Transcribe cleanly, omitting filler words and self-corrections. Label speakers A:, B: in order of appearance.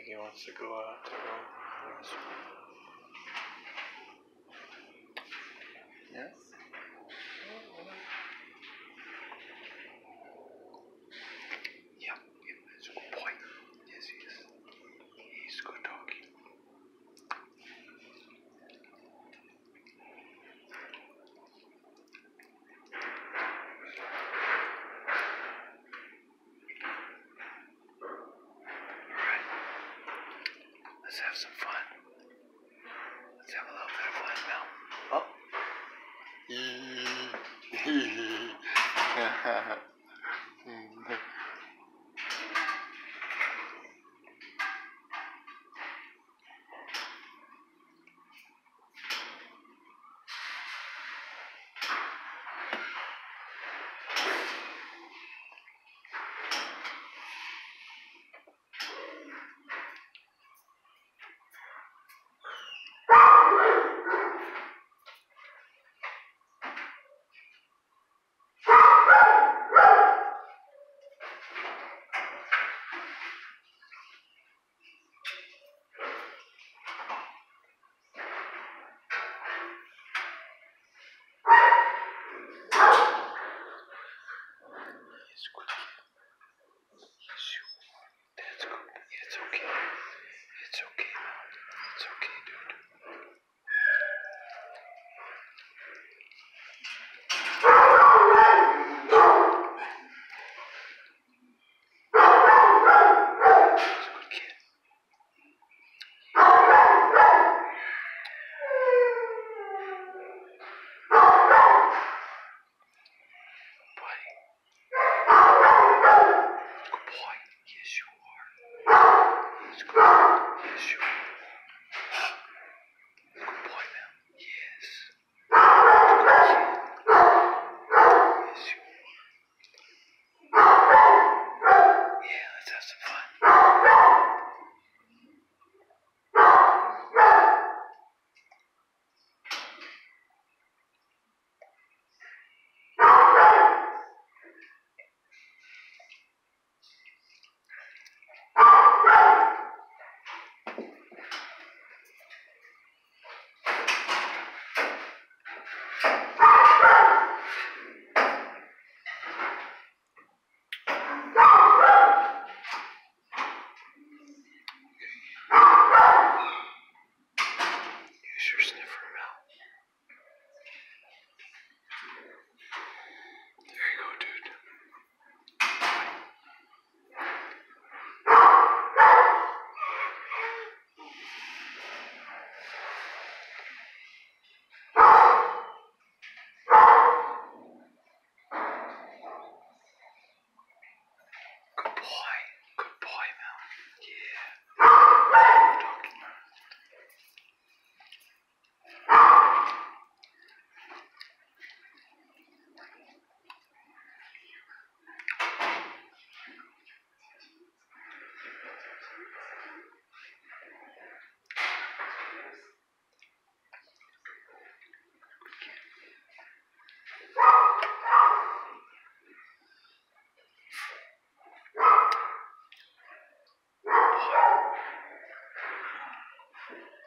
A: he wants to go out to go. Yes? Yep, he's a good boy. Yes, he is. He's a good doggy. Alright, let's have some fun. Let's have a little bit of fun now. Oh. It's good. That's good. It's okay. It's okay, man. It's okay, dude. It's a good kid. Boy. Good boy. Yes, you are. It's good. Yes, you are. Good boy, man. Yes. Good kid. Yes, you are. Yeah, let's have some fun. Use your sniffer mouth. There you go, dude. Good boy. Good boy, Mel. Yeah. Doggy. Boy.